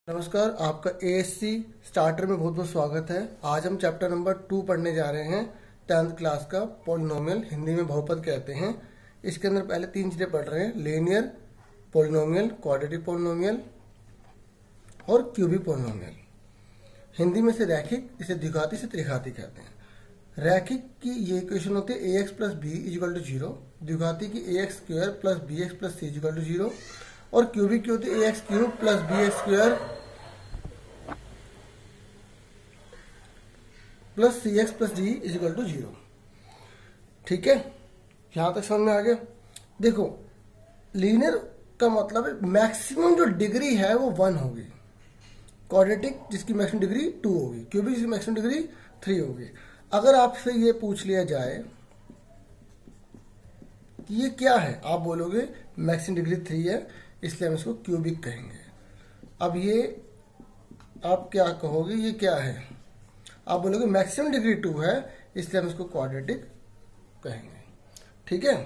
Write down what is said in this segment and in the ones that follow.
नमस्कार, आपका ASC starter में बहुत बहुत स्वागत है। आज हम चैप्टर नंबर 2 पढ़ने जा रहे हैं 10th क्लास का पॉलिनोमियल, हिंदी में बहुपद कहते हैं। इसके अंदर पहले 3 चीजें पढ़ रहे हैं, लीनियर पॉलिनोमियल, क्वाड्रेटिक पॉलिनोमियल और क्यूबिक पॉलिनोमियल। हिंदी में से रैखिक, इसे द्विघाती से त्रिघाती कहते हैं। रैखिक की ये इक्वेशन होती है ax plus B is equal to 0, द्विघाती की ax square plus B X plus C is equal to 0 और क्यूबिक की होती है ax cube plus B X square plus C X plus D is equal to 0। ठीक है, यहां तक समझ में आ गया। देखो, लीनियर का मतलब है मैक्सिमम जो डिग्री है वो 1 होगी, क्वाड्रेटिक जिसकी मैक्सिमम डिग्री 2 होगी, क्यूबिक जिसकी मैक्सिमम डिग्री 3 होगी। अगर आपसे ये पूछ लिया जाए कि ये क्या है, आप बोलोगे मैक्सिमम डिग्री 3 है, इसलिए हम इसको क्यूबिक कहेंगे। अब ये आप क्या कहोगे, ये क्या है? आप बोलोगे मैक्सिमम डिग्री 2 है, इसलिए हम इसको क्वाड्रेटिक कहेंगे। ठीक है,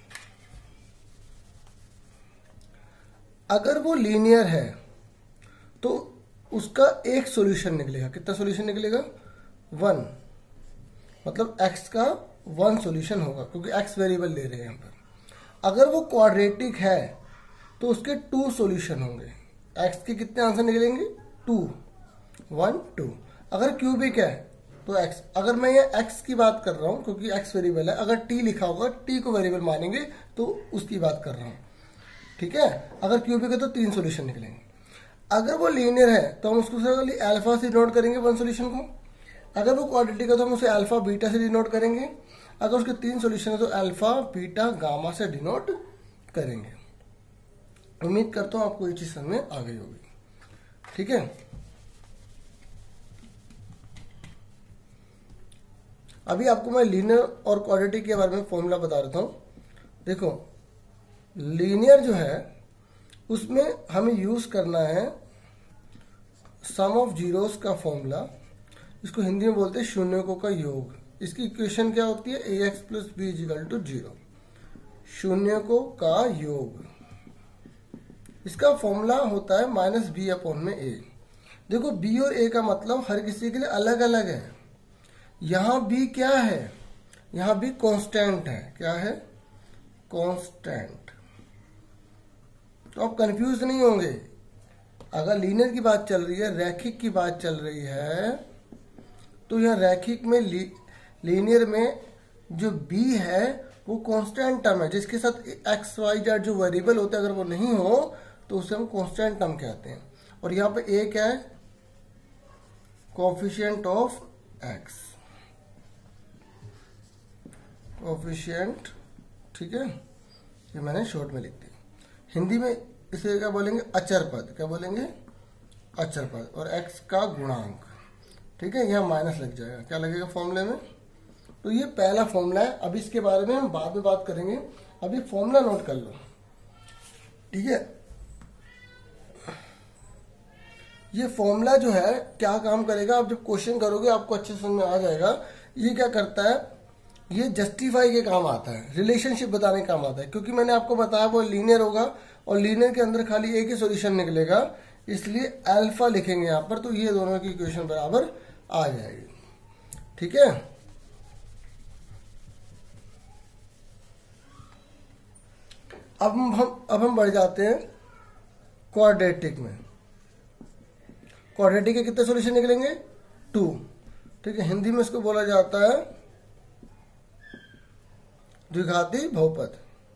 अगर वो लीनियर है तो उसका एक सॉल्यूशन निकलेगा। कितना सॉल्यूशन निकलेगा? 1, मतलब x का 1 सॉल्यूशन होगा, क्योंकि x वेरिएबल ले रहे हैं यहाँ पर। अगर वो क्वाड्रेटिक है तो उसके 2 सॉल्यूशन होंगे। x के कितने आंसर निकलेंगे? 2, 1, 2। अगर क्यूबिक है तो x, अगर मैं ये x की बात कर रहा हूं क्योंकि x वेरिएबल है, अगर t लिखा होगा, t को वेरिएबल मानेंगे तो उसकी बात कर रहा हूं। ठीक है, अगर क्यूबिक है तो 3 सॉल्यूशन निकलेंगे। अगर वो लीनियर है तो हम उसको अल्फा से डिनोट करेंगे 1 सॉल्यूशन को। अगर वो क्वाड्रेटिक है तो हम उसे अल्फा बीटा से डिनोट करेंगे। अगर उसके 3 सॉल्यूशन है तो अल्फा बीटा गामा से डिनोट करेंगे। उम्मीद करता हूं आपको ये चीज समझ में आ गई होगी। ठीक है, अभी आपको मैं लीनियर और क्वाड्रेटिक के बारे में फॉर्मूला बता देता हूं। देखो, लीनियर जो है उसमें हमें यूज करना है सम ऑफ जीरोस का फॉर्मूला। इसको हिंदी में बोलते हैं शून्यकों का योग। इसकी इक्वेशन क्या होती है? ax plus B is equal to 0, शून्यकों का योग। इसका फॉर्मूला होता है माइनस बी अपॉन में a। देखो, b और a का मतलब हर किसी के लिए अलग अलग है। यहां b क्या है? यहां b कांस्टेंट है। क्या है? कांस्टेंट। तो आप कंफ्यूज नहीं होंगे। अगर लीनियर की बात चल रही है, रैखिक की बात चल रही है, तो यह रैखिक में लीनियर में जो b है वो कांस्टेंट टर्म है, जिसके साथ x y z जो वेरिएबल होते हैं अगर वो नहीं हो तो उसे हम कांस्टेंट टर्म कहते हैं। और यहाँ पे a क्या है? Coefficient of x, coefficient. ठीक है, ये मैंने शॉर्ट में लिख दिया। हिंदी में इसे क्या बोलेंगे? अचर पद। क्या बोलेंगे? अचर पद। और x का गुणांक। ठीक है, यहाँ माइनस लग जाएगा। क्या लगेगा फॉर्मूले में? तो ये पहला फॉर्मूला है। अभी इसके बारे में हम बाद में बात करेंगे, अभी फॉर्मूला नोट कर लो। ठीक है, ये फॉर्मूला जो है क्या काम करेगा, आप जब क्वेश्चन करोगे आपको अच्छे समझ में आ जाएगा। ये क्या करता है? ये जस्टिफाई के काम आता है, रिलेशनशिप बताने के काम आता है। क्योंकि मैंने आपको बताया वो लीनियर होगा और लीनियर के अंदर खाली एक ही सॉल्यूशन निकलेगा, इसलिए अल्फा लिखेंगे यहां पर, तो ये दोनों की इक्वेशन बराबर आ जाएगी। ठीक है, अब हम बढ़ जाते हैं क्वाड्रेटिक में। क्वाड्रेटिक के कितने सॉल्यूशन निकलेंगे? 2। ठीक है, हिंदी में इसको बोला जाता है द्विघाती बहुपद।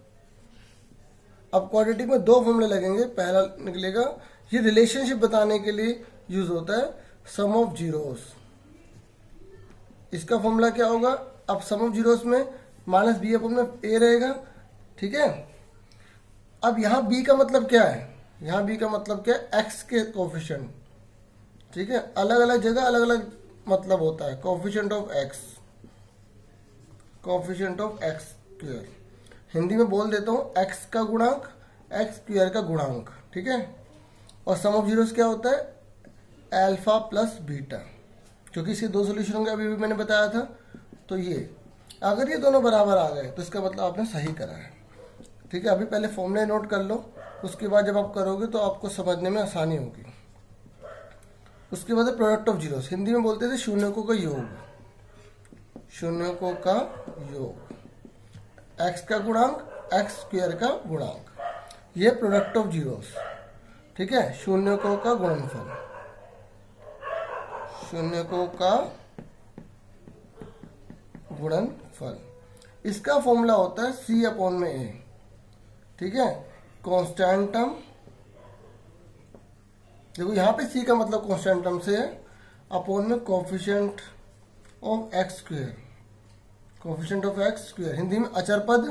अब क्वाड्रेटिक में 2 फॉर्मूले लगेंगे। पहला निकलेगा, ये रिलेशनशिप बताने के लिए यूज होता है, सम ऑफ जीरोस। इसका फॉर्मूला क्या होगा? अब सम ऑफ जीरोस में माइनस बी अपॉन में a रहेगा। ठीक है, अब यहां b का मतलब क्या है? यहां b का मतलब क्या है? x के कोएफिशिएंट। ठीक है, अलग अलग जगह अलग अलग मतलब होता है। Coefficient of x, coefficient of x square. Hindi में बोल देता हूं x का गुणांक, x स्क्वायर का गुणांक। ठीक है, और सम ऑफ जीरोस क्या होता है? अल्फा प्लस बीटा, क्योंकि इसके 2 सॉल्यूशन होंगे, अभी भी मैंने बताया था। तो ये अगर ये दोनों बराबर आ गए तो इसका मतलब आपने सही करा है। ठीक है, अभी पहले फॉर्मूले नोट कर लो, उसके बाद जब आप करोगे तो आपको समझने में आसानी होगी। उसके बाद प्रोडक्ट ऑफ जीरोस, हिंदी में बोलते थे शून्यकों का योग, शून्यकों का योग, एक्स का गुणांक एक्स स्क्वायर का गुणांक, ये प्रोडक्ट ऑफ जीरोस। ठीक है, शून्यकों का गुणनफल, शून्यकों का गुणनफल, इसका फॉर्मूला होता है सी अपॉन में ए। ठीक है, कांस्टेंट टर्म, देखो यहाँ पे सी का मतलब कांस्टेंट टर्म से है, अपॉन में coefficient of X square, coefficient of X square, Hindi में अचर पद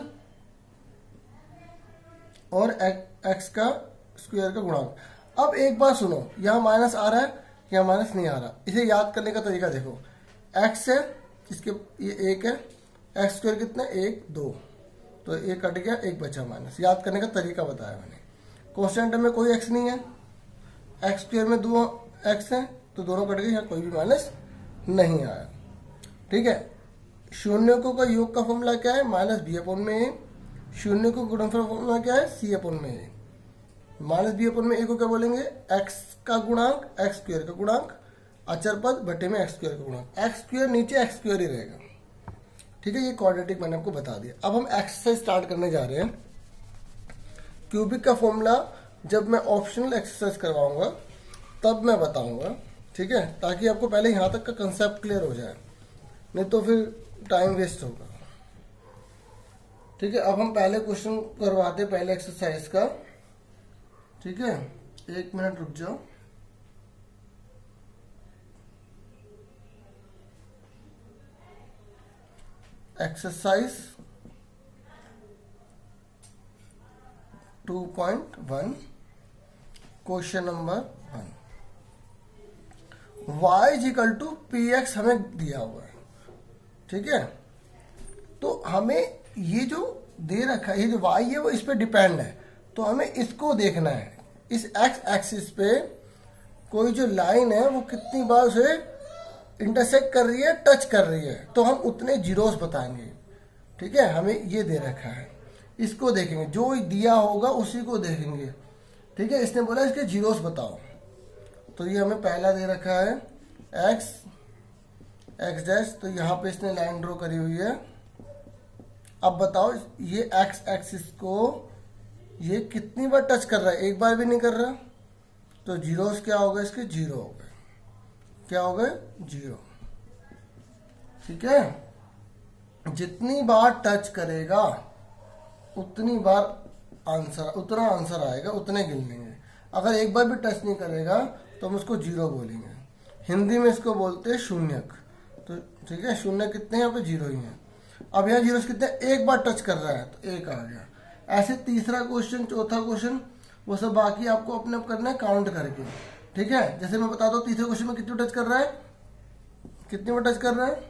और एक्स का स्क्वायर का गुणांक। अब एक बात सुनो, यहाँ माइनस आ रहा है, यहाँ माइनस नहीं आ रहा, इसे याद करने का तरीका देखो, एक्स है, इसके ये एक है, एक्स स्क्वायर कितना, एक दो, तो एक कट गया, एक बचा माइनस, याद करने का तरीका बताया मैंने। कांस्टेंट में कोई एक्स नहीं है, एक्स स्क्वायर में दो एक्स है, तो दोनों कट गए, यहाँ कोई भी माइनस नहीं आया। ठीक है, शून्यकों का योग का फॉर्मूला क्या है, माइनस बी अपॉन में ए, शून्य को गुणनफल फॉर्मूला क्या है, सी अपॉन में ए, माइनस बी अपॉन में ए को क्या बोलेंगे, एक्स का गुणांक एक्स स्क्वायर का गुणांक, अचर पद बटे में एक्स स्क्वायर का गुणांक, एक्स स्क्वायर नीचे एक्स स्क्वायर ही रहेगा। ठीक है, ये क्वाड्रेटिक मैंने आपको बता दिया। अब हम एक्सरसाइज स्टार्ट करने जा रहे हैं। क्यूबिक का फॉर्मूला जब मैं ऑप्शनल एक्सरसाइज करवाऊंगा तब मैं बताऊंगा। ठीक है, ताकि आपको पहले यहां तक का कंसेप्ट क्लियर हो जाए, नहीं तो फिर टाइम वेस्ट होगा। ठीक है, अब हम पहले क्वेश्चन करवाते, पहले एक्सरसाइज का। ठीक है, एक मिनट रुक जाओ। Exercise 2.1 question number 1, y is equal to P X हमें दिया हुआ है। ठीक है, तो हमें ये जो दे रखा है, ये जो y है वो इस पे डिपेंड है, तो हमें इसको देखना है। इस x एक्सिस पे कोई जो लाइन है वो कितनी बार उसे इंटरसेक्ट कर रही है, टच कर रही है, तो हम उतने जीरोस बताएंगे। ठीक है, हमें ये दे रखा है, इसको देखेंगे, जो दिया होगा उसी को देखेंगे। ठीक है, इसने बोला इसके जीरोस बताओ, तो ये हमें पहला दे रखा है एक्स एक्स डैश, तो यहाँ पे इसने लाइन ड्रॉ करी हुई है। अब बताओ ये एक्स एक्सिस को ये कितनी बार टच कर रहा है, एक बार भी नहीं कर रहा, तो जीरोस क्या होगा, इसके जीरो हो गए, क्या हो गए, जीरो। ठीक है, जितनी बार टच करेगा उतनी बार आंसर, उतना आंसर आएगा, उतने गिन लेंगे। अगर एक बार भी टच नहीं करेगा तो हम उसको जीरो बोलेंगे। हिंदी में इसको बोलते हैं शून्यक। तो ठीक है, शून्य कितने हैं, यहाँ पे जीरो ही हैं। अब यहाँ जीरो कितने, एक बार टच कर रहा है तो एक आ गया। ऐसे तीसरा क्वेश्चन, चौथा क्वेश्चन, वो सब बाकी आपको अपने आप करना है काउंट करके। ठीक है, जैसे मैं बताता हूँ तीसरे क्वेश्चन में कितनी टच कर रहा है, कितनी बार टच कर रहा है,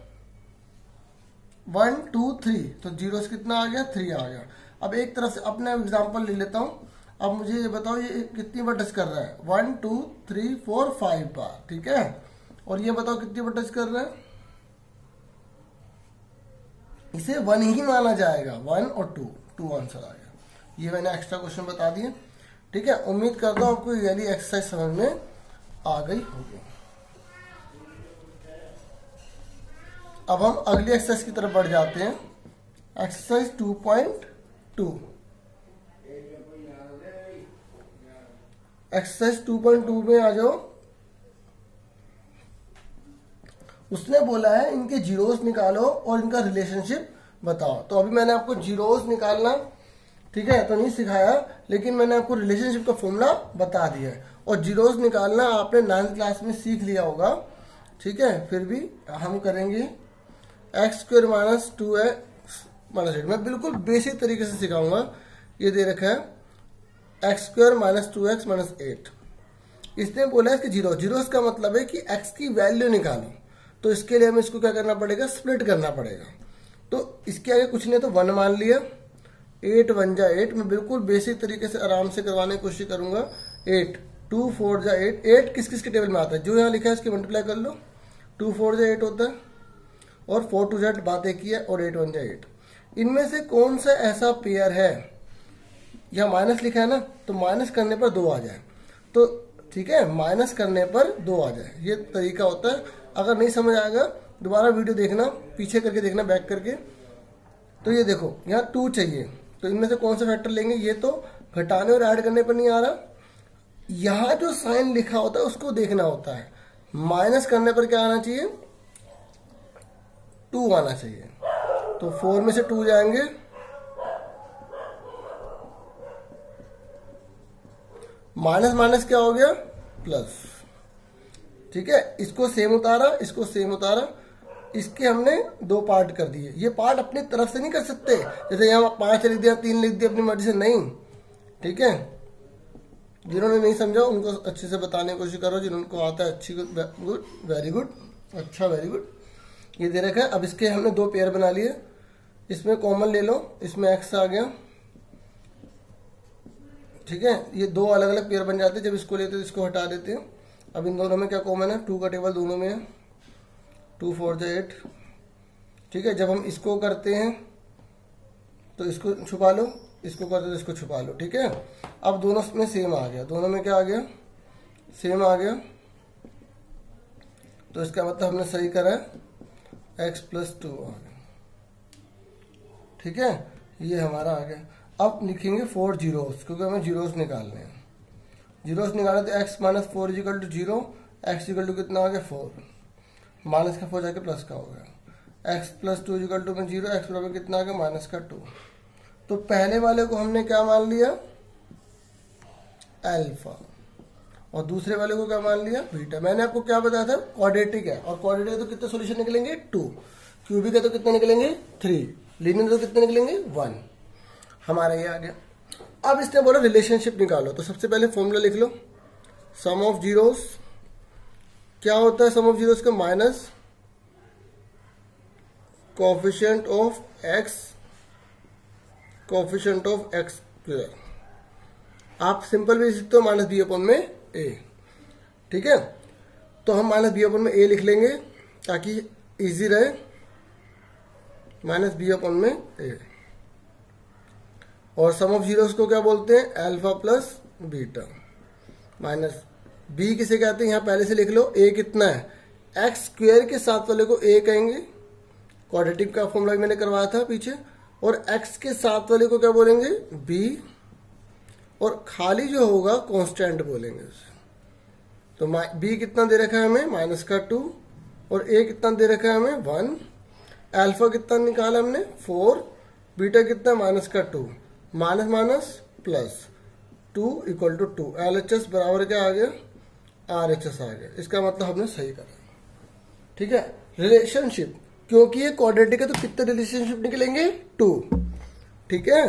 1 2 3, तो जीरो से कितना आ गया, 3 आ गया। अब एक तरफ से अपने एग्जांपल ले लेता हूँ। अब मुझे ये बताओ ये कितनी बार टच कर रहा है, 1 2 3 4 5 बार। ठीक है, और ये बताओ कितनी बार टच कर रहा है, इसे 1 ही माना जाएगा, 1 और 2 आंसर आ गया। ये मैंने एक्स्ट्रा क्वेश्चन बता दिए। ठीक है, उम्मीद करता हूँ आपको ये एक्सरसाइज समझ में आ गई होगी। अब हम अगली एक्सरसाइज की तरफ बढ़ जाते हैं, एक्सरसाइज 2.2। एक्सरसाइज 2.2 में आ जाओ। उसने बोला है इनके जीरोस निकालो और इनका रिलेशनशिप बताओ। तो अभी मैंने आपको जीरोस निकालना, ठीक है, तो नहीं सिखाया, लेकिन मैंने आपको रिलेशनशिप का फॉर्मूला बता दिया है। और जीरोस निकालना आपने 9th क्लास में सीख लिया होगा। ठीक है, फिर भी हम करेंगे x square minus 2x minus 8। मैं बिल्कुल बेसिक तरीके से सिखाऊंगा। ये दे रखा है x square minus 2x minus 8। इसने बोला है इसके जीरोस का मतलब है कि x की वैल्यू निकालो, तो इसके लिए हमें इसको क्या करना पड़ेगा, स्प्लिट करना पड़ेगा। तो इसके आगे कुछ नहीं तो 1 मान लिया, 8 1 जा 8। मैं बिल्कुल बेसिक तरीके से आराम से करवाने की कोशिश करूंगा। 8 2 4 जा 8। 8 किस किस के टेबल में आता है, जो यहाँ लिखा है इसके मल्टीप्लाई कर लो। 2 4 जा 8 होता है, और 4 2 जा बातें की है, और 8 1 जा 8। इनमें से कौन सा ऐसा पेयर है, यहाँ माइनस लिखा है ना, तो माइनस करने पर 2 आ जाए। तो ठीक है, माइनस करने पर 2 आ जाए, ये तरीका होता है। अगर नहीं समझ आएगा दोबारा वीडियो देखना, पीछे करके देखना, बैक करके। तो ये देखो यहाँ 2 चाहिए, तो इनमें से कौन सा फैक्टर लेंगे, ये तो घटाने और ऐड करने पर नहीं आ रहा, यहाँ जो साइन लिखा होता है उसको देखना होता है। माइनस करने पर क्या आना चाहिए, 2 आना चाहिए। तो 4 में से 2 जाएंगे, माइनस माइनस क्या हो गया, प्लस। ठीक है, इसको सेम उतारा, इसको सेम उतारा, इसके हमने 2 पार्ट कर दिए। ये पार्ट अपनी तरफ से नहीं कर सकते, जैसे यहाँ 5 लिख दिया, 3 लिख दिया अपनी मर्जी से, नहीं। ठीक है, जिन्होंने नहीं समझा उनको अच्छे से बताने की कोशिश करो, जिनको आता है अच्छी गुड, वेरी गुड, अच्छा वेरी गुड। ये दे रखा है। अब इसके हमने 2 पेयर बना लिए, इसमें कॉमन ले लो, इसमें एक्स आ गया। ठीक है, ये 2 अलग अलग पेयर बन जाते हैं, जब इसको लेते हैं तो इसको हटा देते हैं। अब इन दोनों में क्या कॉमन है, 2 का टेबल दोनों में है, 2 4 जा 8। ठीक है, जब हम इसको करते हैं तो इसको छुपा लो, इसको करते तो इसको छुपा लो। ठीक है, अब दोनों में सेम आ गया, दोनों में क्या आ गया, सेम आ गया। तो इसका मतलब हमने सही करा है, x + 2 आ गया। ठीक है, ये हमारा आ गया। अब लिखेंगे 4 जीरोस, क्योंकि हमें जीरोस निकालने हैं। जीरोस निकाले तो x - 4 = 0, x = कितना आ गया, 4, माइनस का 4 जाके प्लस का हो गया। x + 2 = में 0, x बराबर कितना आ गया, -2। तो पहले वाले को हमने क्या मान लिया, अल्फा, और दूसरे वाले को क्या मान लिया, बीटा। मैंने आपको क्या बताया था, क्वाड्रेटिक है, और क्वाड्रेटिक तो कितने सॉल्यूशन निकलेंगे, 2, क्यूबिक है तो कितने निकलेंगे, 3, लीनियर तो कितने निकलेंगे, 1। हमारा ये आ गया। अब इसने बोला रिलेशनशिप निकालो, तो सबसे पहले फॉर्मूला लिख लो, सम ऑफ जीरोस। क्या होता है सम ऑफ जीरोस का, minus coefficient of x, coefficient of x²। आप सिंपल भी लिख सकते हो, -b/a। ठीक है, तो हम -b/a लिख लेंगे ताकि इजी रहे, -b/a। और सम ऑफ जीरोस को क्या बोलते हैं, अल्फा + बीटा। माइनस b किसे कहते हैं, यहां पहले से लिख लो, a कितना है, x² के साथ वाले को a कहेंगे, क्वाड्रेटिक का फॉर्मूला मैंने करवाया था पीछे। और x के साथ वाले को क्या बोलेंगे, b, और खाली जो होगा कांस्टेंट बोलेंगे उसे। तो b कितना दे रखा है हमें, -2, और a कितना दे रखा है हमें, 1। अल्फा कितना निकाला हमने, 4, बीटा कितना, -2, माइनस माइनस प्लस 2 = 2। LHS बराबर क्या आ गया, RHS आ गया। इसका मतलब हमने सही करा। ठीक है, रिलेशनशिप, क्योंकि ये क्वाड्रेटिक है तो कितने रिलेशनशिप निकलेंगे, 2। ठीक है,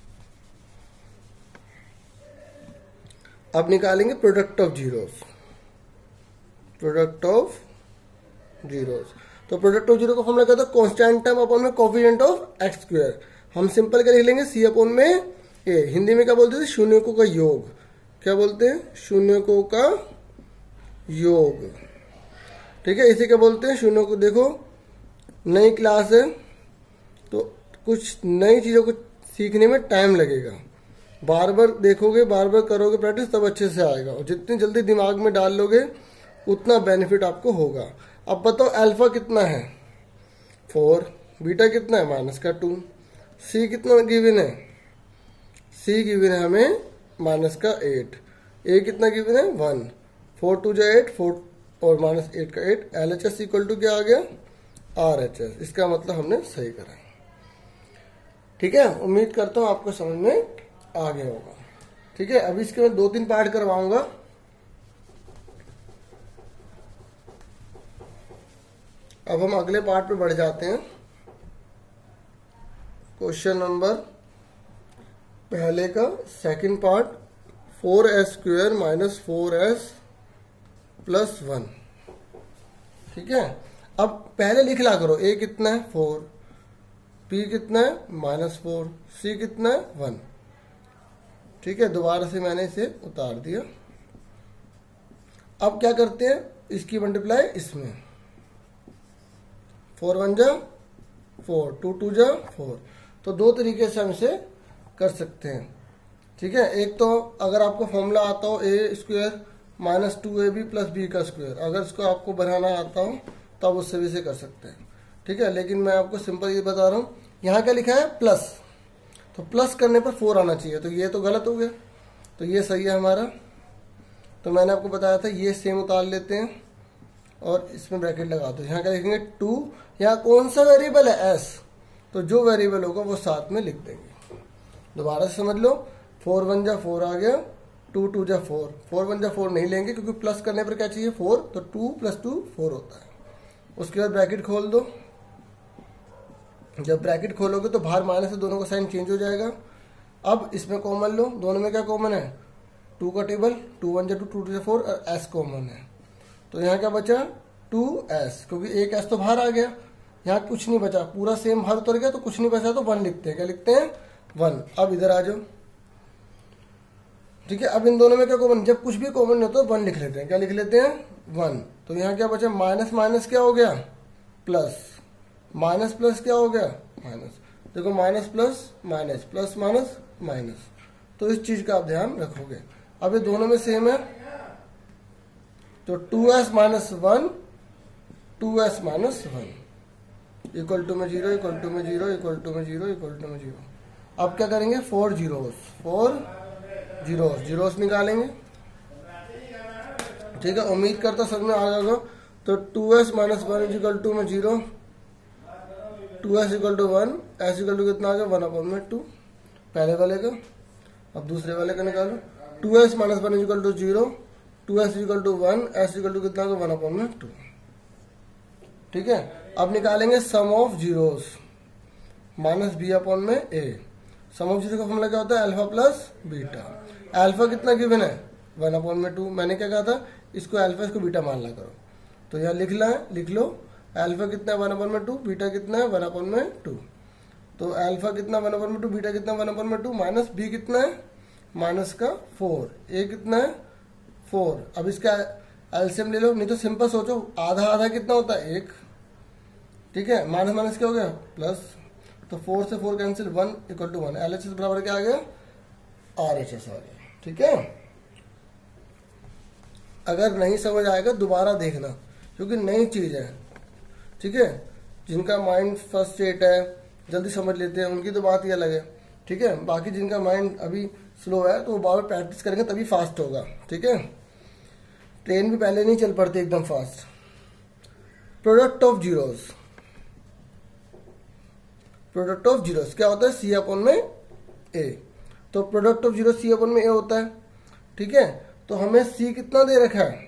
अब निकालेंगे product of zeros. Product of zeros, तो प्रोडक्ट ऑफ जीरो का फॉर्मूला क्या था, कांस्टेंट टर्म अपॉन में कोफिशिएंट ऑफ x²। हम सिंपल क्या लिख लेंगे, c/a। हिंदी में क्या बोलते थे, शून्यकों का योग। क्या बोलते हैं, शून्यकों का योग। ठीक है, इसे क्या बोलते हैं, शून्य को। देखो नई क्लास है तो कुछ नई चीजों को सीखने में टाइम लगेगा, बार बार देखोगे, बार बार करोगे प्रैक्टिस, तब अच्छे से आएगा। और जितनी जल्दी दिमाग में डाल लोगे उतना बेनिफिट आपको होगा। अब बताओ अल्फा कितना है, 4, बीटा कितना है, -2, सी कितना गिवन है, सी गिवन है हमें -8, ए कितना गिवन है, 1, 4 2 जा 8, 4 और -8 का 8। LHS = क्या आ गया, RHS। इसका मतलब हमने सही करा। ठीक है, उम्मीद करता हूं आपको समझ में आ गया होगा। ठीक है, अभी इसके मैं 2-3 पार्ट करवाऊंगा। अब हम अगले पार्ट पे बढ़ जाते हैं। क्वेश्चन नंबर पहले का सेकंड पार्ट, 4s² - 4s + 1। ठीक है, अब पहले लिख ला करो, a कितना है, 4, p कितना है, -4, c कितना है, 1। ठीक है, दोबारा से मैंने इसे उतार दिया। अब क्या करते हैं, इसकी मल्टीप्लाई इसमें, 4 1 जा 4, 2 2 जा 4। तो 2 तरीके से हम इसे कर सकते हैं। ठीक है, एक तो अगर आपको फॉर्मूला आता हो a² -2ab प्लस बी का स्क्वायर। अगर इसको आपको बनाना आता हो तो आप उससे भी इसे कर सकते हैं, ठीक है। लेकिन मैं आपको सिंपल ये बता रहा हूँ, यहाँ क्या लिखा है प्लस, तो प्लस करने पर 4 आना चाहिए, तो ये तो गलत हो गया, तो ये सही है हमारा। तो मैंने आपको बताया था ये सेम उतार लेते हैं और इसमें ब्रैकेट लगा दो। यहाँ क्या लिखेंगे 2, यहाँ कौन सा वेरिएबल है s, तो जो वेरिएबल होगा वो साथ में लिख देंगे। दोबारा से समझ लो, 4 1 जा 4 आ गया, 2 2 जा 4, 4 1 जा 4 नहीं लेंगे क्योंकि प्लस करने पर क्या चाहिए 4, तो 2 + 2 4 होता है। उसके बाद ब्रैकेट खोल दो। जब ब्रैकेट खोलोगे तो बाहर माइनस से दोनों का साइन चेंज हो जाएगा। अब इसमें कॉमन लो, दोनों में क्या कॉमन है 2 का टेबल, 2 1 जा 2, 2 2 जा 4 और s कॉमन है, तो यहाँ क्या बचा 2s, क्योंकि एक s तो बाहर आ गया, यहाँ कुछ नहीं बचा, पूरा सेम बाहर उतर गया तो कुछ नहीं बचा, तो 1 लिखते हैं। क्या लिखते हैं 1। अब इधर आ जाओ, ठीक है। अब इन दोनों में क्या कॉमन, जब कुछ भी कॉमन नहीं होता तो 1 लिख लेते हैं। क्या लिख लेते हैं 1। तो यहाँ क्या बचा माइनस माइनस क्या हो गया प्लस, माइनस प्लस क्या हो गया माइनस। देखो minus plus minus, plus minus minus, तो इस चीज का आप ध्यान रखोगे। अब ये दोनों में सेम है, तो 2s - 1 2s - 1 इक्वल टू में 0 इक्वल टू में 0 इक्वल टू में 0 इक्वल टू में 0। अब क्या करेंगे 4 जीरोस निकालेंगे, ठीक है। उम्मीद करता समझ में आ जाएगा। तो 2s - 1 इक्वल टू में 0, 2s equal to 1, s equal to कितना आ गया 1/2 पहले वाले का। अब दूसरे वाले का निकालो, 2s - 1 equal to 0, 2s equal to 1, s equal to कितना आ गया 1/2, ठीक है। अब निकालेंगे sum of zeros -b/a। Sum of zero का फॉर्मूला क्या होता है अल्फा प्लस बीटा। अल्फा कितना गिवन है 1/2। मैंने क्या कहा था, इसको अल्फा इसको बीटा मान ला करो, तो यहाँ लिख लो अल्फा कितना है 1/2, बीटा कितना है 1/2। तो अल्फा कितना 1/2, बीटा कितना 1/2, माइनस बी कितना है माइनस का 4, ए कितना है 4। अब इसका एलसीएम ले लो, नहीं तो सिंपल सोचो, आधा आधा कितना होता है 1, ठीक है। माइनस माइनस क्या हो गया प्लस, तो 4 से 4 कैंसिल, 1 इक्वल टू 1। एलएचएस बराबर क्या आ गया आरएचएस आ गया, ठीक है। अगर नहीं समझ आएगा दोबारा देखना, क्योंकि नई चीज है, ठीक है। जिनका माइंड फर्स्ट स्टेट है जल्दी समझ लेते हैं उनकी तो बात ही अलग है, ठीक है। बाकी जिनका माइंड अभी स्लो है तो वो बार प्रैक्टिस करेंगे तभी फास्ट होगा, ठीक है। ट्रेन भी पहले नहीं चल पड़ती एकदम fast. Product of zeros, product of zeros क्या होता है C/A। तो प्रोडक्ट ऑफ जीरो C/A होता है, ठीक है। तो हमें C कितना दे रखा है,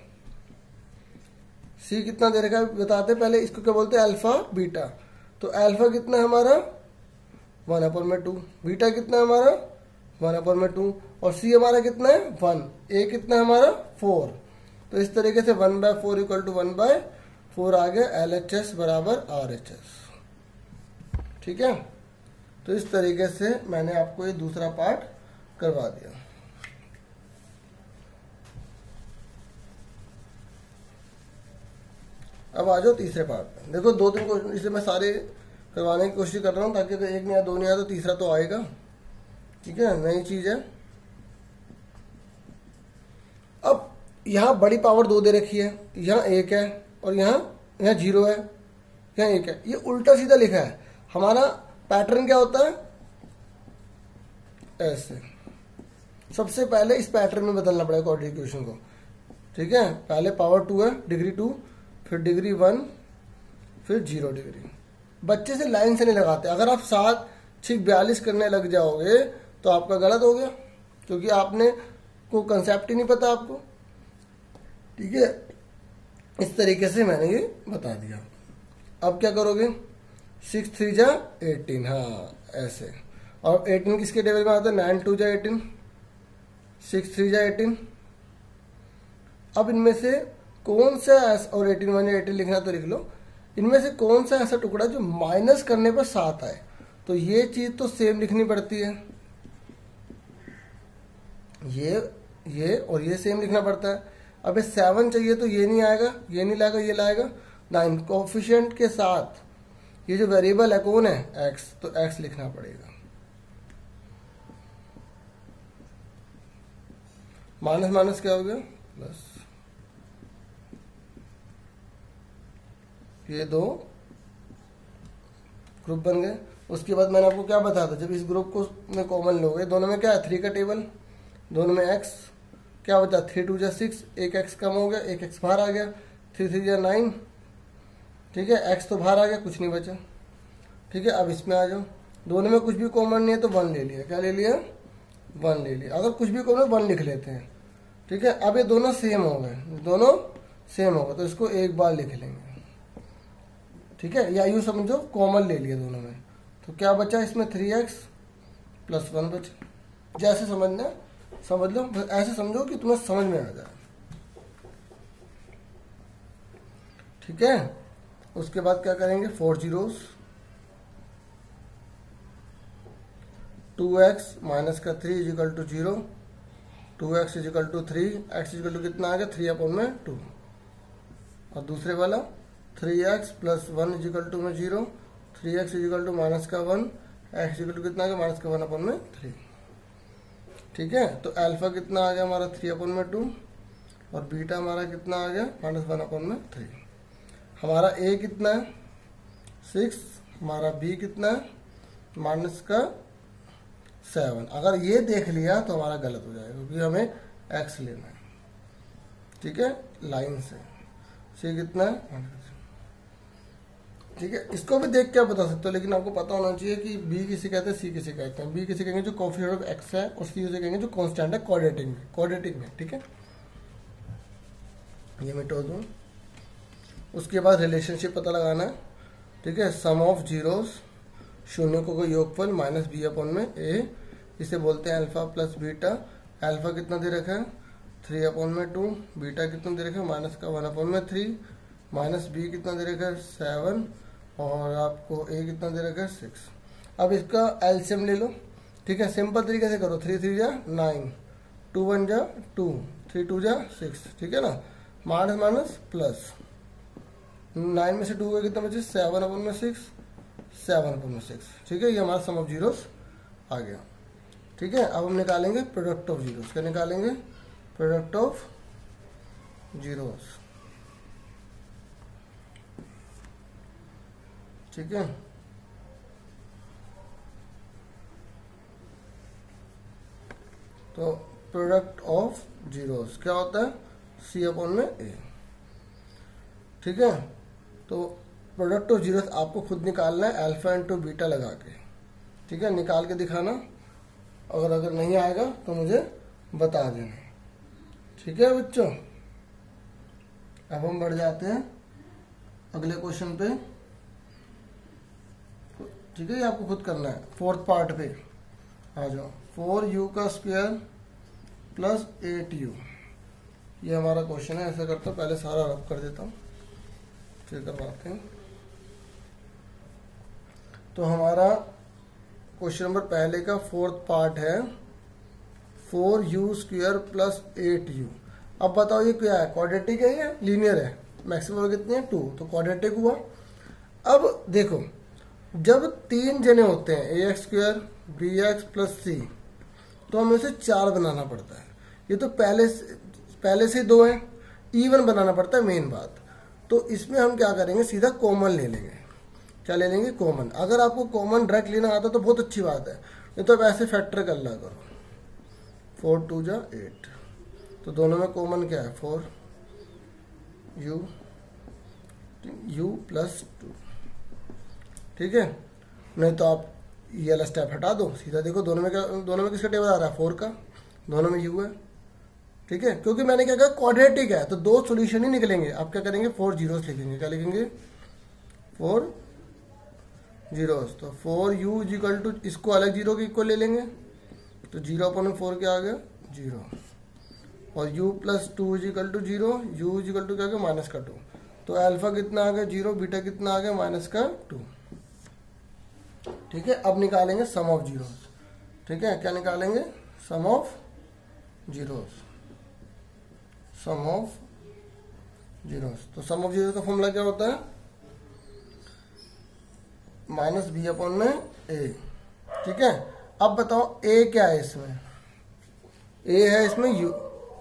C कितना दे रखा है बताते पहले। इसको क्या बोलते हैं अल्फा बीटा। तो अल्फा कितना है हमारा 1/2, बीटा कितना है हमारा 1/2 और C हमारा कितना है 1, A कितना है हमारा 4। तो इस तरीके से 1/4 इक्वल टू 1/4 आ गया LHS बराबर RHS, ठीक है। तो इस तरीके से मैंने आपको ये दूसरा पार्ट करवा दिया। अब आ जाओ तीसरे पार्ट में। देखो 2-3 क्वेश्चन इसलिए मैं सारे करवाने की कोशिश कर रहा हूँ ताकि अगर 1 नहीं आया 2 नहीं आया तो तीसरा तो आएगा, ठीक है। नई चीज है। अब यहाँ बड़ी पावर 2 दे रखी है, यहाँ 1 है और यहाँ 0 है, यहाँ 1 है। ये उल्टा सीधा लिखा है। हमारा पैटर्न क्या होता है ऐसे, सबसे पहले इस पैटर्न में बदलना पड़ेगा क्वाड्रेटिक इक्वेशन को, ठीक है। पहले पावर 2 है, डिग्री 2, फिर डिग्री 1, फिर 0 डिग्री। बच्चे से लाइन से नहीं लगाते। अगर आप 7 6 42 करने लग जाओगे तो आपका गलत हो गया, क्योंकि आपने को कंसेप्ट ही नहीं पता आपको, ठीक है। इस तरीके से मैंने ये बता दिया। अब क्या करोगे 6 3 जा 18, हाँ ऐसे। और 18 किसके टेबल में आता है 9 2 जा 18, 6 3 जा 18। अब इनमें से कौन सा और 18 1 18 लिखना तो लिख लो। इनमें से कौन सा ऐसा टुकड़ा जो माइनस करने पर 7 आए, तो ये चीज तो सेम लिखनी पड़ती है। ये और ये सेम लिखना पड़ता है। अब 7 चाहिए तो ये नहीं आएगा, ये नहीं लाएगा, ये लाएगा 9। कोफिशिएंट के साथ ये जो वेरिएबल है कौन है x, तो x लिखना पड़ेगा। माइनस माइनस क्या हो गया प्लस। ये दो ग्रुप बन गए। उसके बाद मैंने आपको क्या बताया था, जब इस ग्रुप को में कॉमन लोगे, दोनों में क्या है 3 का टेबल, दोनों में x क्या बचा 3 2 6, एक x कम हो गया, एक x बाहर आ गया, 3 3 9, ठीक है, x तो बाहर आ गया, कुछ नहीं बचा। ठीक है, अब इसमें आ जाओ, दोनों में कुछ भी कॉमन नहीं है तो 1 ले लिया, क्या ले लिया 1 ले लिया। अगर कुछ भी कॉमन 1 लिख लेते हैं। ठीक है, अब ये दोनों सेम हो गए, दोनों सेम हो गए तो इसको एक बार लिख लेंगे। ठीक है, या यूँ समझो कॉमन ले लिया दोनों में, तो क्या बचा इसमें 3x + 1 बचा। जैसे समझना समझ लो, बस ऐसे समझो कि तुम्हें समझ में आ जाए। ठीक है, उसके बाद क्या करेंगे 4 zeros, 2x - 3 = 0, 2x = 3, x = कितना आ गया 3/2, और दूसरे वाला 3x + 1 = 0, 3x = -1, x = कितना आ गया -1/3। ठीक है, तो अल्फा कितना आ गया हमारा 3/2 और बीटा हमारा कितना आ गया -1/3। हमारा a कितना है 6, हमारा b कितना है -7। अगर ये देख लिया तो हमारा गलत हो जाएगा, क्योंकि हमें x लेना है। ठीक है, लाइन से c कितना है। ठीक है, इसको भी देख के आप बता सकते हो, लेकिन आपको पता होना चाहिए कि b किसे कहते हैं, c किसे कहते हैं। b किसे कहेंगे जो कोएफिशिएंट ऑफ x है, और c उसे कहेंगे जो कांस्टेंट है क्वाड्रेटिक में। ठीक है, ये मिटो दूँ। उसके बाद रिलेशनशिप पता लगाना है। ठीक है, सम ऑफ जीरोस, शून्य को योगफल -b/a, इसे बोलते हैं अल्फा + बीटा। अल्फा कितना दे रखा है 3/2, बीटा कितना दे रखा है -1/3, -b कितना दे रखा है 7, और आपको a कितना दे रखा है 6। अब इसका एलसीएम ले लो। ठीक है, सिंपल तरीके से करो, 3 3 = 9, 2 1 = 2, 3 2 = 6। ठीक है ना, माइनस प्लस 9 में से 2 का कितना बचे 7/6, 7/6। ठीक है, ये हमारा सम ऑफ जीरोस आ गया। ठीक है, अब हम निकालेंगे प्रोडक्ट ऑफ जीरोस। क्या निकालेंगे, प्रोडक्ट ऑफ जीरोस। ठीक है, तो प्रोडक्ट ऑफ जीरोस क्या होता है c/a। ठीक है, तो प्रोडक्ट ऑफ जीरोस आपको खुद निकालना है अल्फा × बीटा लगा के। ठीक है, निकाल के दिखाना, अगर नहीं आएगा तो मुझे बता देना। ठीक है बच्चों, अब हम बढ़ जाते हैं अगले क्वेश्चन पे। ठीक है, ये आपको खुद करना है, 4th पार्ट पे आ जाओ। 4u² + 8u, ये हमारा क्वेश्चन है। ऐसा करता हूँ, पहले सारा रब कर देता हूँ, फिर करवाते हैं। तो हमारा क्वेश्चन नंबर पहले का 4th पार्ट है 4u² + 8u। अब बताओ ये क्या है, क्वाड्रेटिक है या लीनियर है। मैक्सिमम कितनी है 2, तो क्वाड्रेटिक हुआ। अब देखो, जब 3 जने होते हैं ax² bx + c, तो हमें उसे 4 बनाना पड़ता है। ये तो पहले से 2 है, इवन बनाना पड़ता है मेन बात। तो इसमें हम क्या करेंगे, सीधा कॉमन ले लेंगे। क्या ले लेंगे, कॉमन। अगर आपको कॉमन डायरेक्ट लेना आता तो बहुत अच्छी बात है, नहीं तो ऐसे फैक्टर कर ला करो। 4 2 = 8, तो दोनों में कॉमन क्या है 4u + 2। ठीक है, नहीं तो आप ये वाला स्टेप हटा दो, सीधा देखो दोनों में किसका टेबल आ रहा है 4 का, दोनों में u है। ठीक है, क्योंकि मैंने क्या कहा क्वाड्रेटिक है, तो 2 सॉल्यूशन ही निकलेंगे। आप क्या करेंगे 4 जीरोस लिखेंगे। क्या लिखेंगे 4 जीरोस। तो 4u = इसको अलग 0 के इक्वल ले लेंगे, तो 0/4 क्या आ गया 0, और u + 2 = 0, u = क्या आ गया -2। तो अल्फा कितना आ गया 0, बीटा कितना आ गया -2। ठीक है, अब निकालेंगे सम ऑफ जीरोस। ठीक है, क्या निकालेंगे sum of zeros, sum of zeros. तो सम ऑफ जीरोस का फॉर्मूला क्या होता है -b/a। ठीक है, अब बताओ a क्या है इसमें, a है इसमें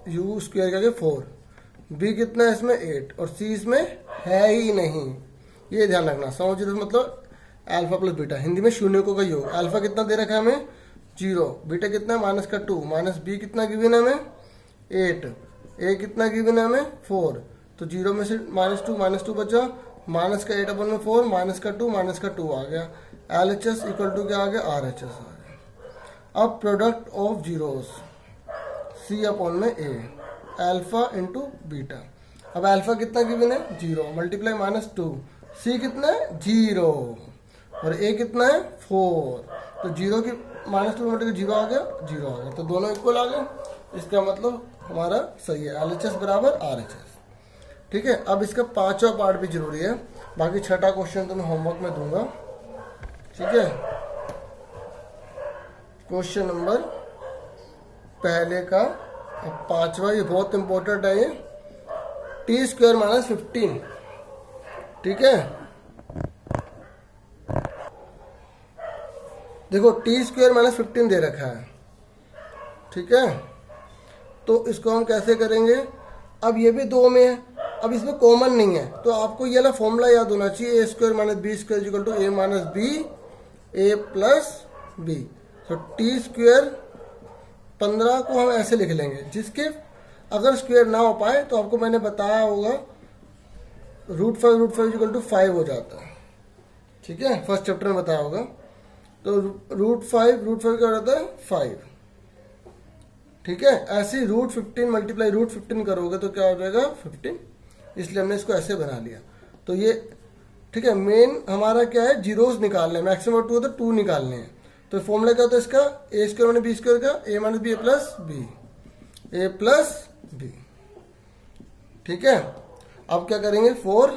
u² का 4, b कितना है इसमें 8, और c इसमें है ही नहीं। ये ध्यान रखना, सम ऑफ जीरो मतलब अल्फा प्लस बीटा, हिंदी में शून्यकों का योग। अल्फा कितना दे रखा है हमें 0, बीटा कितना है माइनस का 2, माइनस बी कितना गिवन है हमें 8, ए कितना गिवन है हमें 4, तो 0 में से -2 बचा, माइनस का 8 अपन में 4, माइनस का 2 आ गया। LHS इक्वल टू क्या आ गया RHS आ गया। अब product of zeros C upon में A, अल्फा इंटू बीटा। अब अल्फा कितना गिवन है 0, मल्टीप्लाई -2, C कितना है 0 और A कितना है 4, तो 0 की -2 में 0 आ गया, 0 आ गया, तो दोनों इक्वल आ गए। इसका मतलब हमारा सही है, LHS बराबर RHS। ठीक है, अब इसका 5वां पार्ट भी जरूरी है, बाकी 6ठा क्वेश्चन तो मैं होमवर्क में दूंगा। ठीक है, क्वेश्चन नंबर पहले का 5वां, ये बहुत इंपॉर्टेंट है, ये t² - 15। ठीक है, देखो t² - 15 दे रखा है। ठीक है, तो इसको हम कैसे करेंगे, अब ये भी 2 में है, अब इसमें कॉमन नहीं है, तो आपको ये वाला फॉर्मूला याद होना चाहिए, a² - b² = a - b a plus b। तो t² 15 को हम ऐसे लिख लेंगे, जिसके अगर स्क्वायर ना हो पाए तो आपको मैंने बताया होगा √5 = 5 हो जाता है। ठीक है, फर्स्ट चैप्टर में बताया होगा, तो √5 क्या होता है 5। ठीक है, ऐसे ही √15 मल्टीप्लाई √15 करोगे तो क्या हो जाएगा 15, इसलिए हमने इसको ऐसे बना लिया। तो ये ठीक है, मेन हमारा क्या है, जीरोस निकालने हैं, मैक्सिमम 2 है तो 2 निकालने हैं। तो फॉर्मूला क्या होता है इसका, a² - b² का a - b a plus b। ठीक है, अब क्या करेंगे 4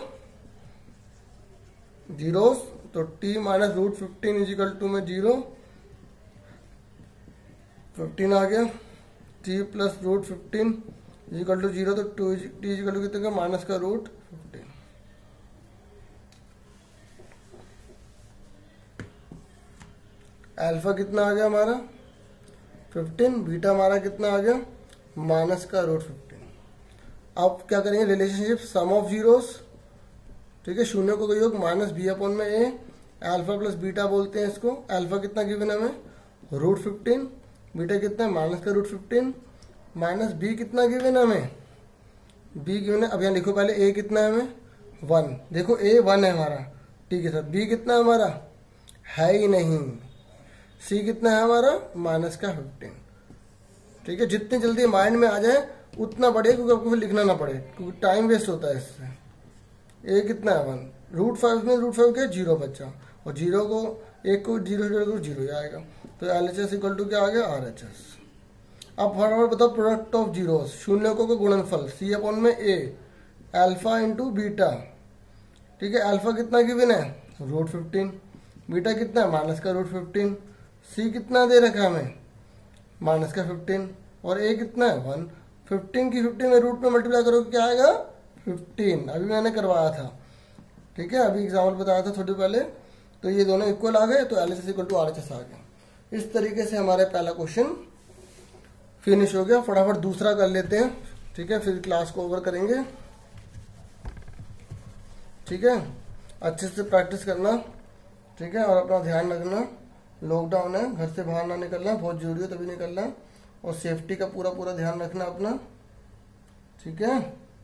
जीरोस, तो t - √15 = में 0, 15 आ गया, t प्लस √15 = 0, तो t = कितने का माइनस का √15। अल्फा कितना आ गया हमारा 15, बीटा हमारा कितना आ गया माइनस का √15। अब क्या करेंगे, रिलेशनशिप सम ऑफ जीरोस। ठीक है, शून्य को योग -b अपॉन में a, अल्फा प्लस बीटा बोलते हैं इसको। अल्फा कितना गिवन है हमें √15, बीटा कितना है माइनस का √15, माइनस b कितना गिवन है हमें, b गिवन है। अब यहाँ लिखो पहले a कितना है हमें 1, देखो a 1 है हमारा t के साथ, b कितना है हमारा है ही नहीं, c कितना है हमारा माइनस का 15। ठीक है, जितनी जल्दी माइंड में आ जाए उतना बढ़िया, क्योंकि आपको फिर लिखना ना पड़े, क्योंकि टाइम वेस्ट होता है इससे। a कितना है 1, √5 में √5 क्या 0 बच्चा, और 0 को 1 को 0 ही आएगा, तो LHS = क्या आ गया RHS। अब फटाफट बताओ प्रोडक्ट ऑफ जीरोस, शून्यकों का गुणनफल C अपॉन में a, अल्फा इंटू बीटा। ठीक है, अल्फा कितना गिवन है √15, बीटा कितना है माइनस का √15, C कितना दे रखा है हमें माइनस का 15, और a कितना है 1। 15 की 15 में रूट में मल्टीप्लाई करोगे क्या आएगा 15, अभी मैंने करवाया था। ठीक है, अभी एग्जाम्पल बताया था थोड़ी पहले, तो ये दोनों इक्वल आ गए, तो LHS = RHS आ गया। इस तरीके से हमारे पहला क्वेश्चन फिनिश हो गया। फटाफट दूसरा कर लेते हैं। ठीक है, फिर क्लास को ओवर करेंगे। ठीक है, अच्छे से प्रैक्टिस करना। ठीक है, और अपना ध्यान रखना, लॉकडाउन है, घर से बाहर ना निकलना, बहुत जरूरी है तभी निकलना, और सेफ्टी का पूरा ध्यान रखना अपना। ठीक है,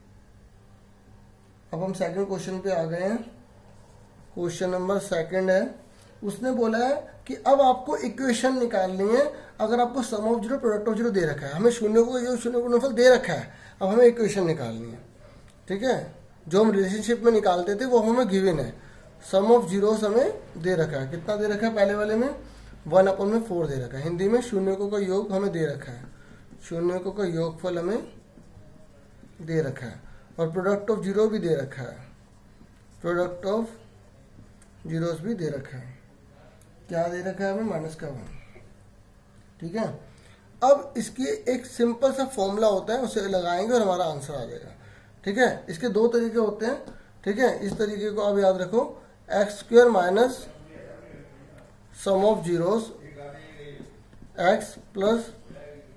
अब हम सेकंड क्वेश्चन पे आ गए हैं। क्वेश्चन नंबर 2 है, उसने बोला है कि अब आपको इक्वेशन निकालनी है। अगर आपको sum of zero product of zero दे रखा है, हमें शून्य को गुणनफल दे रखा है, अब हमें इक्वेशन निकालनी है। ठीक है, जो हम रिलेशनशिप में निकालते थे वो हमें गिवन है। सम ऑफ जीरोस हमें दे रखा है, कितना दे रखा है पहले वाले में 1/4 दे रखा है। हिंदी में शून्यकों का योग हमें दे रखा है, शून्यकों का योगफल हमें दे रखा है, और प्रोडक्ट ऑफ जीरो भी दे रखा है, प्रोडक्ट ऑफ जीरोस भी दे रखा है। क्या दे रखा है हमें माइनस का 1। ठीक है, अब इसकी एक सिंपल सा फॉर्मूला होता है, उसे लगाएंगे और हमारा आंसर आ जाएगा। ठीक है, इसके 2 तरीके होते हैं। ठीक है, इस तरीके को आप याद रखो, x² minus sum of zeros x plus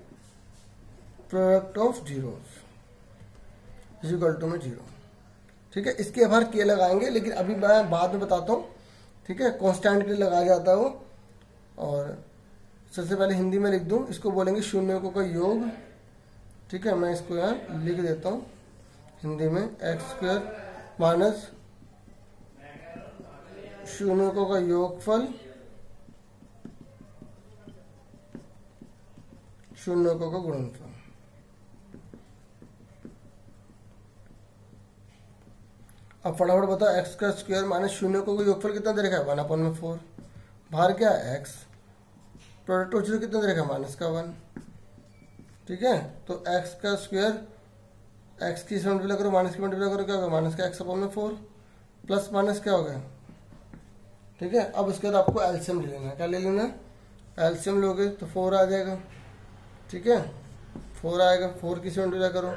product of zeros = में 0। ठीक है, इसके बाहर के लगाएंगे, लेकिन अभी मैं बाद में बताता हूँ। ठीक है, कांस्टेंट के लिए लगाया जाता है वो। और सबसे पहले हिंदी में लिख दूँ, इसको बोलेंगे शून्यकों का योग। ठीक है, मैं इसको यहाँ लिख देता हूँ हिंदी में, एक्स स्क्वायर माइनस शून्यकों का योगफल शून्यकों का गुणनफल। अब फटाफट बताओ, एक्स का स्क्वायर माइनस शून्यकों का योगफल कितना दे रखा है, 1/4। बाहर क्या है, एक्स। प्रोडक्ट ऑफ जीरो कितना दे रखा है, -1। ठीक है, तो एक्स का स्क्वायर, एक्स की से मल्टीप्लाई करो, माइनस की मल्टीप्लाई करो, क्या होगा, माइनस का x/4 प्लस माइनस क्या हो गया। ठीक है, अब उसके बाद आपको एलसीएम ले लेना है। क्या ले लेना है, एलसीएम लोगे तो 4 आ जाएगा। ठीक है, 4 आएगा, 4 की से मल्टीप्लाई करो,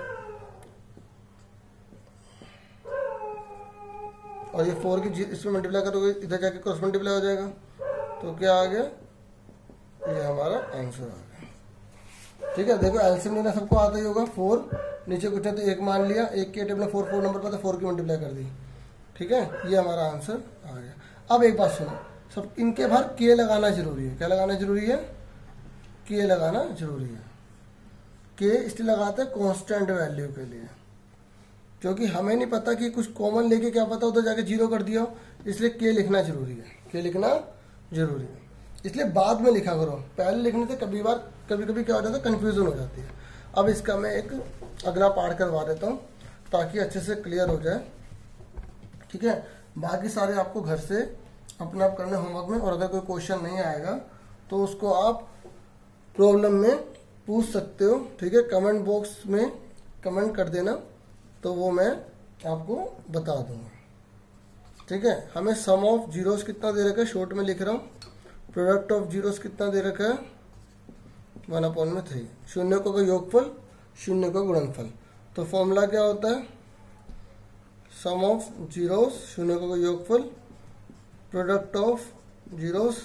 और ये 4 की इसमें मल्टीप्लाई करोगे, इधर जाके क्रॉस मल्टीप्लाई हो जाएगा, तो क्या आ गया, ये हमारा आंसर आ गया। ठीक है, देखो एलसीएम लेना सबको आता ही होगा। 4 नीचे कुछ है तो 1 मान लिया, 1 के टेबल में 4 नंबर पर, तो 4 की मल्टीप्लाई कर दी। ठीक है, ये हमारा आंसर आ गया। अब एक बात सुनो, सब इनके बाहर के लगाना जरूरी है। क्या लगाना जरूरी है, के लगाना जरूरी है। के इसलिए लगाते हैं कांस्टेंट वैल्यू के लिए, क्योंकि हमें नहीं पता कि कुछ कॉमन लेके क्या पता उधर जाके 0 कर दिया हो, इसलिए के लिखना जरूरी है। के लिखना जरूरी है, इसलिए बाद में लिखा करो। पहले लिखने से कभी कभी क्या हो जाता है, कंफ्यूजन हो जाती है। अब इसका मैं एक अगला पार्ट करवा देता हूँ ताकि अच्छे से क्लियर हो जाए। ठीक है, बाकी सारे आपको घर से अपने आप करने होमवर्क में, और अगर कोई क्वेश्चन नहीं आएगा तो उसको आप प्रॉब्लम में पूछ सकते हो। ठीक है, कमेंट बॉक्स में कमेंट कर देना, तो वो मैं आपको बता दूंगा। ठीक है, हमें सम ऑफ जीरोस कितना दे रखा है, शॉर्ट में लिख रहा हूँ। प्रोडक्ट ऑफ जीरोस कितना दे रखा है, 1/3। शून्यकों का योगफल, शून्य का गुणनफल। तो फॉर्मूला क्या होता है, सम ऑफ जीरोस, शून्यकों का योगफल, प्रोडक्ट ऑफ जीरोस।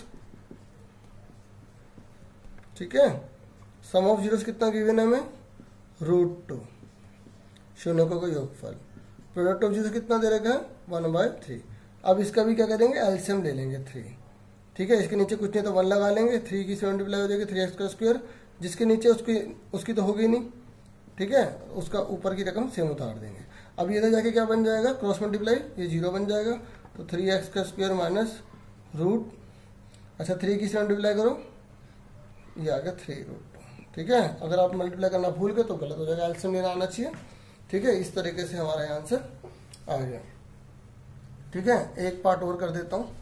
ठीक है, सम ऑफ जीरोस कितना गिवन है हमें, √2। शून्यकों का योगफल, प्रोडक्ट ऑफ जीरोस कितना दे रखा है, 1/3। अब इसका भी क्या करेंगे, एलसीएम ले लेंगे 3। ठीक है, इसके नीचे कुछ नहीं तो 1 लगा लेंगे, 3 की 7 मल्टीप्लाई हो जाएगी, 3x का स्क्वायर। जिसके नीचे उसकी तो होगी नहीं। ठीक है, उसका ऊपर की रकम सेम उतार देंगे। अब ये इधर जाके क्या बन जाएगा, क्रॉस मल्टीप्लाई, ये 0 बन जाएगा, तो 3x का स्क्वायर माइनस रूट, अच्छा 3 की 7 मल्टीप्लाई करो, ये आ गया 3√2। ठीक है, अगर आप मल्टीप्लाई करना भूल गए तो गलत हो जाएगा, एलसीएम लेना आना चाहिए। ठीक है, इस तरीके से हमारा आंसर आ गया। ठीक है, एक पार्ट और कर देता हूँ।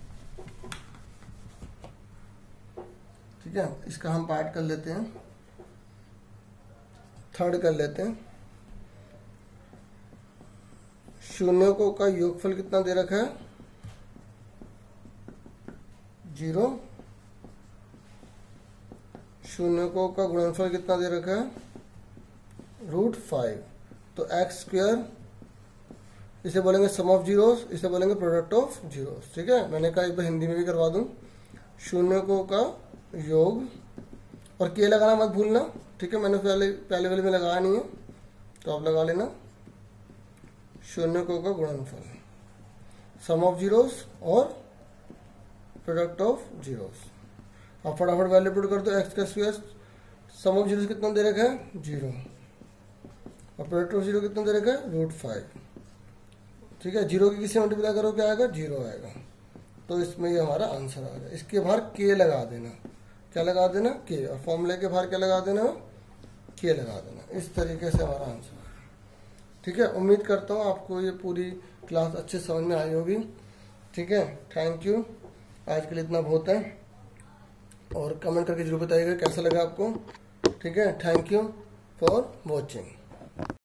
ठीक है, इसका हम पार्ट कर लेते हैं, थर्ड कर लेते हैं। शून्यकों का योगफल कितना दे रखा है, 0। शून्यकों का गुणनफल कितना दे रखा है, √5। तो एक्स स्क्वायर, इसे बोलेंगे सम ऑफ जीरोस, इसे बोलेंगे प्रोडक्ट ऑफ जीरोस। ठीक है, मैंने कहा एक बार हिंदी में भी करवा दूं। शून्यकों का योग, और के लगाना मत भूलना। ठीक है, मैंने पहले वाले में लगाया नहीं है, तो आप लगा लेना। शून्यकों का गुणनफल, सम ऑफ जीरोस और प्रोडक्ट ऑफ जीरोस। आप फटाफट वैल्यू पुट कर दो, एक्स का स्क्वायर, सम ऑफ जीरोस कितना दे रखा है, 0, और प्रोडक्ट ऑफ 0 कितना दे रखा है, √5। ठीक है, 0 की किसी मल्टीप्लाई करो, क्या आएगा, 0 आएगा। तो इसमें ये हमारा आंसर आ गया। इसके बाहर के लगा देना, क्या लगा देना, के, और फॉर्मूले के बाहर क्या लगा देना, के लगा देना। इस तरीके से हमारा आंसर है। ठीक है, उम्मीद करता हूँ आपको ये पूरी क्लास अच्छे समझ में आई होगी। ठीक है, थैंक यू, आज के लिए इतना बहुत है, और कमेंट करके जरूर बताइएगा कैसा लगा आपको। ठीक है, थैंक यू फॉर वॉचिंग।